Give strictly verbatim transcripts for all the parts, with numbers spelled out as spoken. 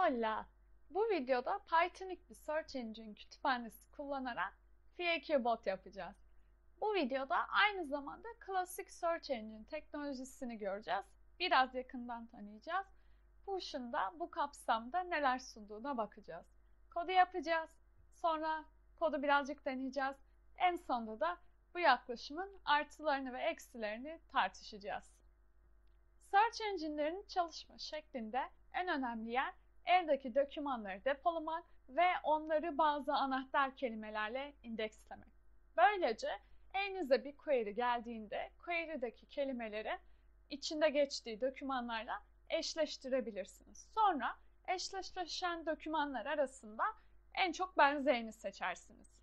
Hola! Bu videoda Pythonic bir Search Engine kütüphanesi kullanarak F A Q bot yapacağız. Bu videoda aynı zamanda klasik Search Engine teknolojisini göreceğiz. Biraz yakından tanıyacağız. Fusion'da da bu kapsamda neler sunduğuna bakacağız. Kodu yapacağız. Sonra kodu birazcık deneyeceğiz. En sonunda da bu yaklaşımın artılarını ve eksilerini tartışacağız. Search engine'lerin çalışma şeklinde en önemli yer eldeki dokümanları depolamak ve onları bazı anahtar kelimelerle indekslemek. Böylece elinize bir query geldiğinde query'deki kelimeleri içinde geçtiği dokümanlarla eşleştirebilirsiniz. Sonra eşleşen dokümanlar arasında en çok benzerini seçersiniz.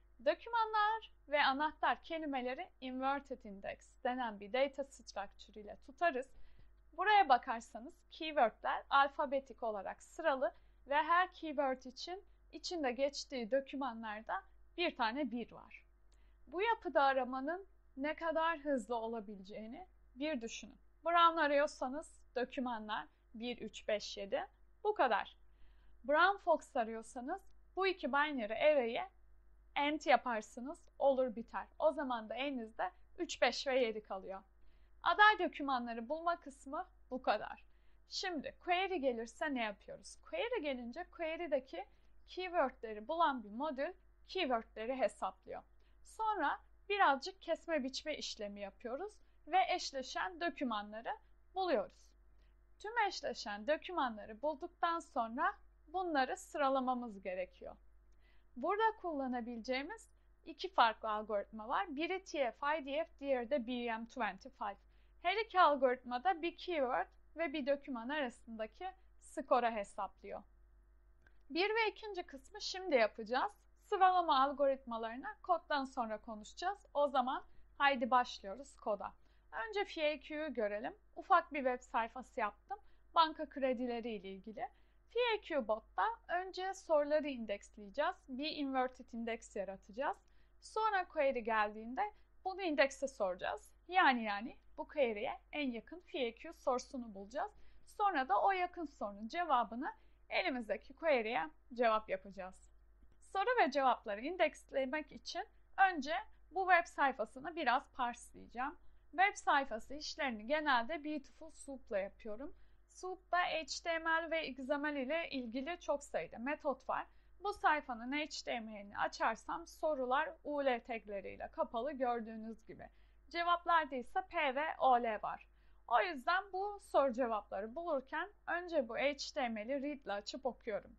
Dokümanlar ve anahtar kelimeleri inverted index denen bir data structure ile tutarız. Buraya bakarsanız keywordler alfabetik olarak sıralı ve her keyword için içinde geçtiği dokümanlarda bir tane bir var. Bu yapıda aramanın ne kadar hızlı olabileceğini bir düşünün. Brown arıyorsanız dokümanlar bir, üç, beş, yedi bu kadar. Brown Fox arıyorsanız bu iki binary array'e end yaparsınız, olur biter. O zaman da elinizde üç, beş ve yedi kalıyor. Aday dokümanları bulma kısmı bu kadar. Şimdi query gelirse ne yapıyoruz? Query gelince query'deki keywordleri bulan bir modül keywordleri hesaplıyor. Sonra birazcık kesme biçme işlemi yapıyoruz ve eşleşen dokümanları buluyoruz. Tüm eşleşen dokümanları bulduktan sonra bunları sıralamamız gerekiyor. Burada kullanabileceğimiz iki farklı algoritma var. Biri T F I D F, diğeri de B M yirmi beş. Her iki algoritmada bir keyword ve bir doküman arasındaki skoru hesaplıyor. Bir ve ikinci kısmı şimdi yapacağız. Sıralama algoritmalarını koddan sonra konuşacağız. O zaman haydi başlıyoruz koda. Önce F A Q'yu görelim. Ufak bir web sayfası yaptım. Banka kredileri ile ilgili. F A Q bot'ta önce soruları indeksleyeceğiz. Bir inverted index yaratacağız. Sonra query geldiğinde bunu indekse soracağız. Yani yani bu query'e en yakın F A Q sorusunu bulacağız. Sonra da o yakın sorunun cevabını elimizdeki query'e cevap yapacağız. Soru ve cevapları indekslemek için önce bu web sayfasını biraz parseleyeceğim. Web sayfası işlerini genelde Beautiful Soup'la yapıyorum. Soup'ta H T M L ve X M L ile ilgili çok sayıda metot var. Bu sayfanın H T M L'ini açarsam sorular U L tagleriyle kapalı gördüğünüz gibi. Cevaplarda ise P ve O L var. O yüzden bu soru cevapları bulurken önce bu H T M L'i read ile açıp okuyorum.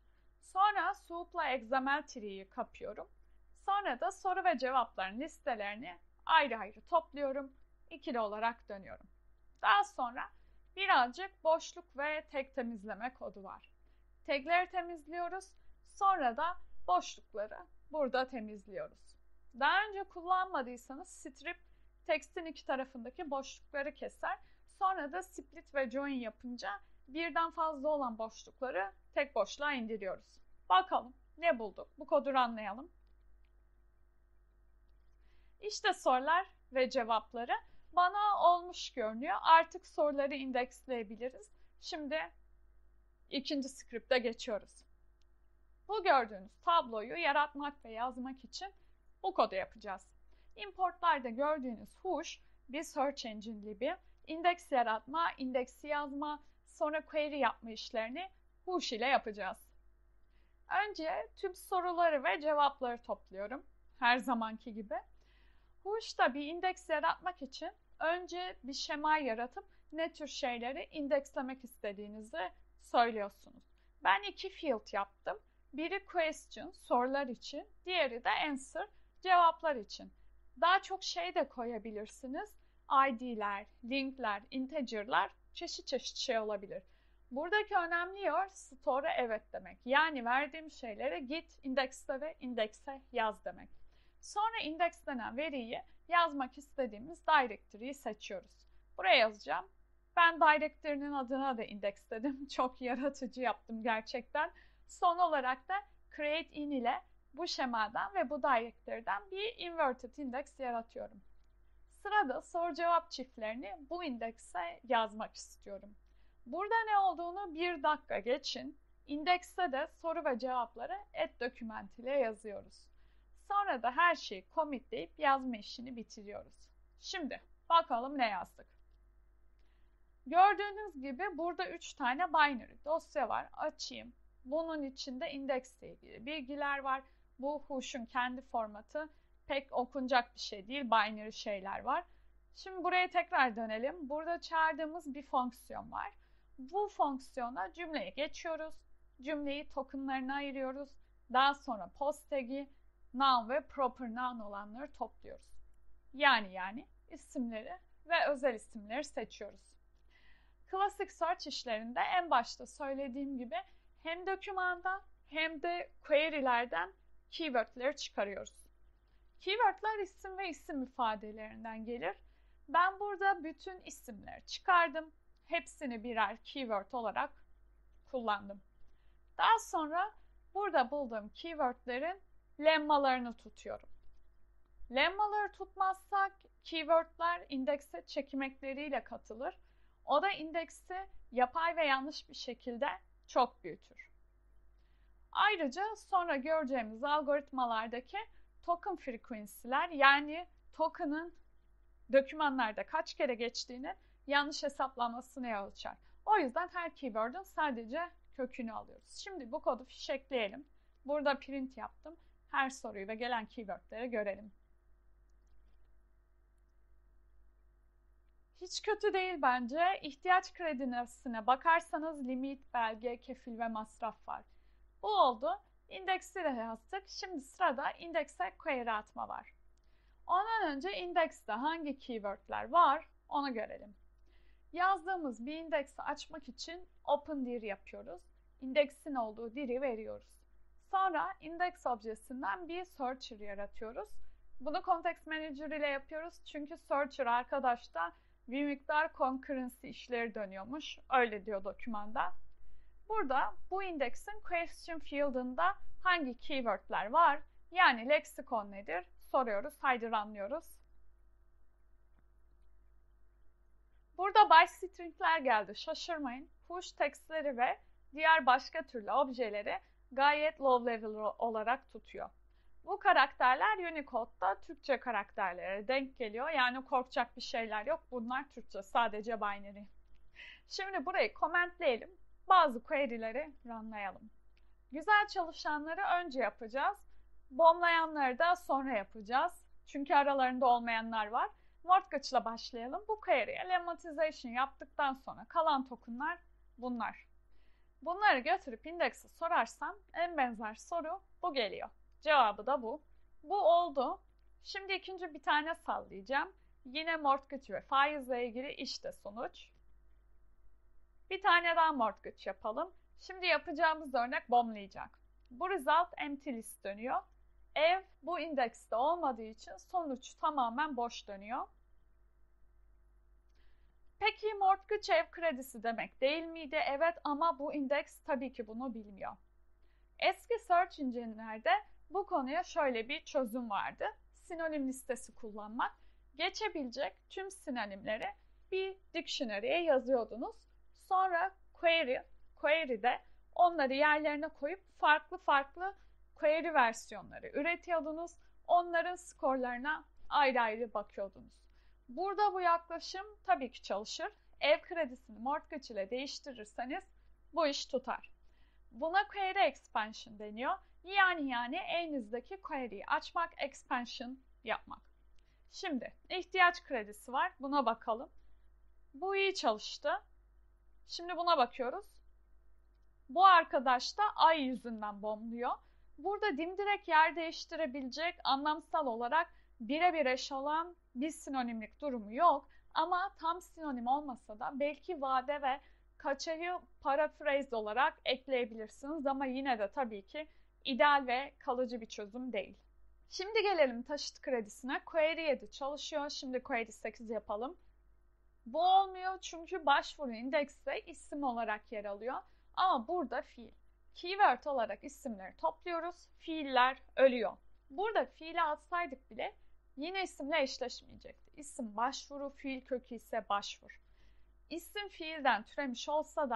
Sonra Soup'la X M L tree'yi kapıyorum. Sonra da soru ve cevapların listelerini ayrı ayrı topluyorum. İkili olarak dönüyorum. Daha sonra birazcık boşluk ve tag temizleme kodu var. Tagleri temizliyoruz. Sonra da boşlukları burada temizliyoruz. Daha önce kullanmadıysanız strip tekstin iki tarafındaki boşlukları keser. Sonra da split ve join yapınca birden fazla olan boşlukları tek boşluğa indiriyoruz. Bakalım ne bulduk? Bu kodu anlayalım. İşte sorular ve cevapları bana olmuş görünüyor. Artık soruları indeksleyebiliriz. Şimdi ikinci script'e geçiyoruz. Bu gördüğünüz tabloyu yaratmak ve yazmak için bu kodu yapacağız. Importlarda gördüğünüz huş bir search engine libi, indeks yaratma, indeksi yazma, sonra query yapma işlerini huş ile yapacağız. Önce tüm soruları ve cevapları topluyorum. Her zamanki gibi. Hush'ta bir indeks yaratmak için önce bir şema yaratıp ne tür şeyleri indekslemek istediğinizi söylüyorsunuz. Ben iki field yaptım. Biri question, sorular için, diğeri de answer, cevaplar için. Daha çok şey de koyabilirsiniz. I D'ler, linkler, integer'lar, çeşit çeşit şey olabilir. Buradaki önemli yer store'a evet demek. Yani verdiğim şeylere git, indekse ve indekse yaz demek. Sonra indekslenen veriyi yazmak istediğimiz directory'yi seçiyoruz. Buraya yazacağım. Ben directory'nin adına da indeksledim. Çok yaratıcı yaptım gerçekten. Son olarak da create in ile bu şemadan ve bu directory'den bir inverted index yaratıyorum. Sırada soru cevap çiftlerini bu indekse yazmak istiyorum. Burada ne olduğunu bir dakika geçin. İndekste de soru ve cevapları add document ile yazıyoruz. Sonra da her şeyi commitleyip yazma işini bitiriyoruz. Şimdi bakalım ne yazdık. Gördüğünüz gibi burada üç tane binary dosya var. Açayım. Bunun içinde indeksle ilgili bilgiler var. Bu Hush'un kendi formatı, pek okunacak bir şey değil. Binary şeyler var. Şimdi buraya tekrar dönelim. Burada çağırdığımız bir fonksiyon var. Bu fonksiyona cümleye geçiyoruz. Cümleyi tokenlarına ayırıyoruz. Daha sonra post tag'i, noun ve proper noun olanları topluyoruz. Yani yani isimleri ve özel isimleri seçiyoruz. Klasik search işlerinde en başta söylediğim gibi hem dokümandan hem de query'lerden keyword'leri çıkarıyoruz. Keyword'ler isim ve isim ifadelerinden gelir. Ben burada bütün isimleri çıkardım. Hepsini birer keyword olarak kullandım. Daha sonra burada bulduğum keyword'lerin lemmalarını tutuyorum. Lemmaları tutmazsak keyword'ler indekse çekimekleriyle katılır. O da indeksi yapay ve yanlış bir şekilde çok büyütür. Ayrıca sonra göreceğimiz algoritmalardaki token frequency'ler, yani token'ın dokümanlarda kaç kere geçtiğini yanlış hesaplanmasını yol açar. O yüzden her keyword'ün sadece kökünü alıyoruz. Şimdi bu kodu fişekleyelim. Burada print yaptım. Her soruyu ve gelen keyword'leri görelim. Hiç kötü değil bence. İhtiyaç kredisine bakarsanız limit, belge, kefil ve masraf var. Bu oldu. İndeksi de yazdık. Şimdi sırada indekse query atma var. Ondan önce indekste hangi keywordler var onu görelim. Yazdığımız bir indeksi açmak için open dir yapıyoruz. İndeksin olduğu dir'i veriyoruz. Sonra index objesinden bir searcher yaratıyoruz. Bunu context manager ile yapıyoruz. Çünkü searcher arkadaşta bir miktar concurrency işleri dönüyormuş. Öyle diyor dokümanda. Burada bu indeksin question field'ında hangi keywordler var? Yani leksikon nedir? Soruyoruz. Haydi runlıyoruz. Burada bystring'ler geldi. Şaşırmayın. Push text'leri ve diğer başka türlü objeleri gayet low level olarak tutuyor. Bu karakterler Unicode'da Türkçe karakterlere denk geliyor. Yani korkacak bir şeyler yok. Bunlar Türkçe, sadece binary. Şimdi burayı commentleyelim. Bazı query'leri runlayalım. Güzel çalışanları önce yapacağız. Bomblayanları da sonra yapacağız. Çünkü aralarında olmayanlar var. Mortgage ile başlayalım. Bu query'e lemmatization yaptıktan sonra kalan tokenlar bunlar. Bunları götürüp indekse sorarsam en benzer soru bu geliyor. Cevabı da bu. Bu oldu. Şimdi ikinci bir tane sallayacağım. Yine mortgage ve faizle ilgili işte sonuç. Bir tane daha mortgage yapalım. Şimdi yapacağımız örnek bomblayacak. Bu result empty list dönüyor. Ev bu indekste olmadığı için sonuç tamamen boş dönüyor. Peki mortgage ev kredisi demek değil miydi? Evet, ama bu indeks tabii ki bunu bilmiyor. Eski search engine'lerde bu konuya şöyle bir çözüm vardı. Sinonim listesi kullanmak. Geçebilecek tüm sinonimleri bir dictionary'e yazıyordunuz. Sonra query, query'de onları yerlerine koyup farklı farklı query versiyonları üretiyordunuz. Onların skorlarına ayrı ayrı bakıyordunuz. Burada bu yaklaşım tabii ki çalışır. Ev kredisini mortgage ile değiştirirseniz bu iş tutar. Buna query expansion deniyor. Yani yani elinizdeki query'yi açmak, expansion yapmak. Şimdi ihtiyaç kredisi var. Buna bakalım. Bu iyi çalıştı. Şimdi buna bakıyoruz. Bu arkadaş da ay yüzünden bombluyor. Burada dimdirek yer değiştirebilecek, anlamsal olarak birebir eş olan bir sinonimlik durumu yok. Ama tam sinonim olmasa da belki vade ve kaçayı paraphrase olarak ekleyebilirsiniz. Ama yine de tabii ki ideal ve kalıcı bir çözüm değil. Şimdi gelelim taşıt kredisine. Query yedi çalışıyor. Şimdi query sekiz yapalım. Bu olmuyor çünkü başvuru indekste isim olarak yer alıyor. Ama burada fiil. Keyword olarak isimleri topluyoruz. Fiiller ölüyor. Burada fiili alsaydık bile yine isimle eşleşmeyecekti. İsim başvuru, fiil kökü ise başvur. İsim fiilden türemiş olsa da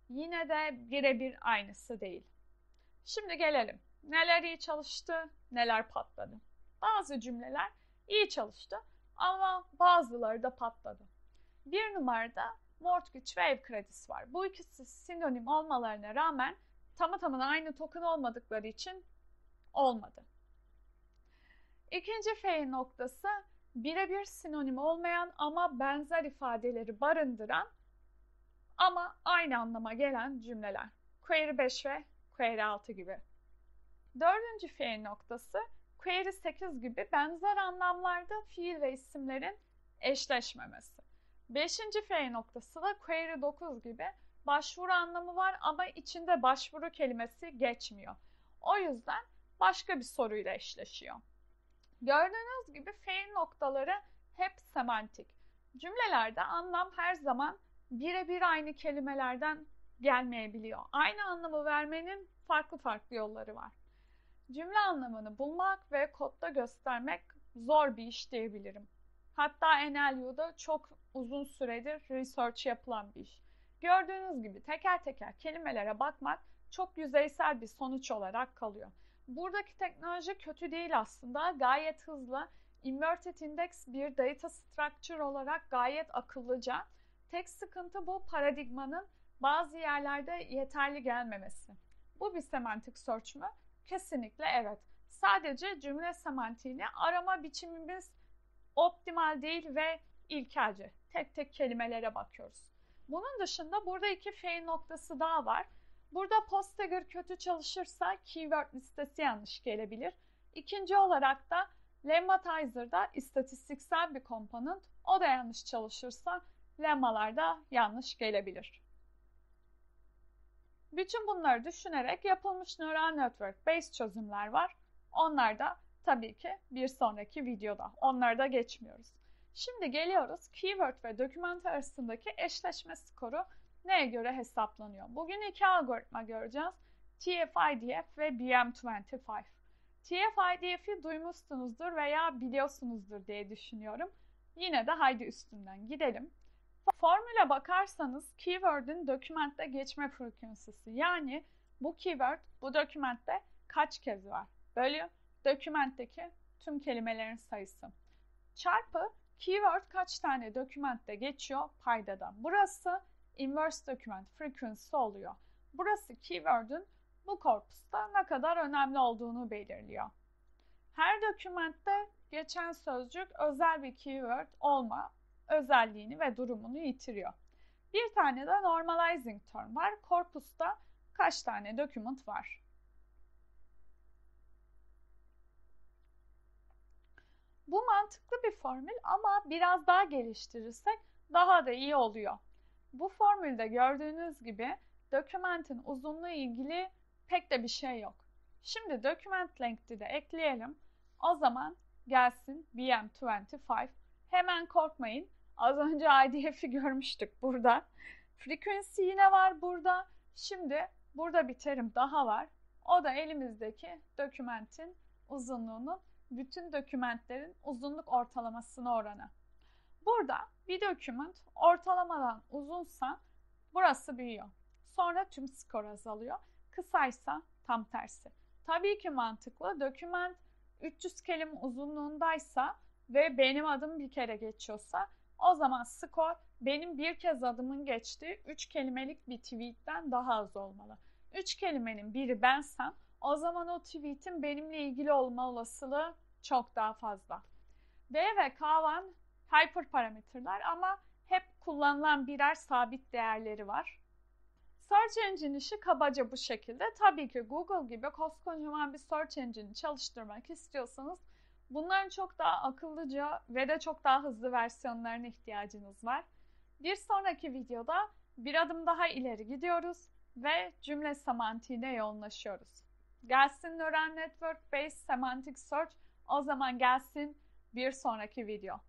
yine de birebir aynısı değil. Şimdi gelelim. Neler iyi çalıştı, neler patladı. Bazı cümleler iyi çalıştı ama bazıları da patladı. Bir numarada mortgage ve ev kredisi var. Bu ikisi sinonim olmalarına rağmen tamı tamına aynı token olmadıkları için olmadı. İkinci fail noktası birebir sinonim olmayan ama benzer ifadeleri barındıran ama aynı anlama gelen cümleler. Query beş ve Query altı gibi. Dördüncü fail noktası Query sekiz gibi benzer anlamlarda fiil ve isimlerin eşleşmemesi. Beşinci fail noktası da Query dokuz gibi başvuru anlamı var ama içinde başvuru kelimesi geçmiyor. O yüzden başka bir soruyla eşleşiyor. Gördüğünüz gibi fail noktaları hep semantik. Cümlelerde anlam her zaman birebir aynı kelimelerden gelmeyebiliyor. Aynı anlamı vermenin farklı farklı yolları var. Cümle anlamını bulmak ve kodda göstermek zor bir iş diyebilirim. Hatta N L U'da çok uzun süredir research yapılan bir iş. Gördüğünüz gibi teker teker kelimelere bakmak çok yüzeysel bir sonuç olarak kalıyor. Buradaki teknoloji kötü değil aslında. Gayet hızlı. Inverted index bir data structure olarak gayet akıllıca. Tek sıkıntı bu paradigmanın bazı yerlerde yeterli gelmemesi. Bu bir semantik search mü? Kesinlikle evet. Sadece cümle semantiğini arama biçimimiz optimal değil ve ilkelce. Tek tek kelimelere bakıyoruz. Bunun dışında burada iki fail noktası daha var. Burada Postgre kötü çalışırsa keyword listesi yanlış gelebilir. İkinci olarak da Lemmatiser'da istatistiksel bir component, o da yanlış çalışırsa lemmalar da yanlış gelebilir. Bütün bunları düşünerek yapılmış neural network based çözümler var. Onlar da tabii ki bir sonraki videoda. Onları da geçmiyoruz. Şimdi geliyoruz keyword ve doküman arasındaki eşleşme skoru neye göre hesaplanıyor? Bugün iki algoritma göreceğiz. T F I D F ve B M yirmi beş. T F I D F'i duymuşsunuzdur veya biliyorsunuzdur diye düşünüyorum. Yine de haydi üstünden gidelim. Formüle bakarsanız keyword'ün dokümentte geçme frekansisi, yani bu keyword bu dokümentte kaç kez var bölü dokümentteki tüm kelimelerin sayısı çarpı keyword kaç tane dokümentte geçiyor paydada. Burası inverse document frequency oluyor. Burası keyword'ün bu korpusta ne kadar önemli olduğunu belirliyor. Her dokümentte geçen sözcük özel bir keyword olma özelliğini ve durumunu yitiriyor. Bir tane de normalizing term var. Korpusta kaç tane document var? Bu mantıklı bir formül ama biraz daha geliştirirsek daha da iyi oluyor. Bu formülde gördüğünüz gibi document'in uzunluğu ilgili pek de bir şey yok. Şimdi document length'i de ekleyelim. O zaman gelsin B M yirmi beş. Hemen korkmayın. Az önce I D F'i görmüştük burada. Frequency yine var burada. Şimdi burada bir terim daha var. O da elimizdeki dokümentin uzunluğunun bütün dokümentlerin uzunluk ortalamasına oranı. Burada bir doküment ortalamadan uzunsa burası büyüyor. Sonra tüm skor azalıyor. Kısaysa tam tersi. Tabii ki mantıklı. Doküment üç yüz kelime uzunluğundaysa ve benim adım bir kere geçiyorsa o zaman skor benim bir kez adımın geçtiği üç kelimelik bir tweetten daha az olmalı. üç kelimenin biri bensem o zaman o tweetin benimle ilgili olma olasılığı çok daha fazla. D ve K var hyperparametreler ama hep kullanılan birer sabit değerleri var. Search engine işi kabaca bu şekilde. Tabii ki Google gibi koskocaman bir search engine'i çalıştırmak istiyorsanız bunların çok daha akıllıca ve de çok daha hızlı versiyonlarına ihtiyacınız var. Bir sonraki videoda bir adım daha ileri gidiyoruz ve cümle semantiğine yoğunlaşıyoruz. Gelsin Neural Network Based Semantic Search, o zaman gelsin bir sonraki video.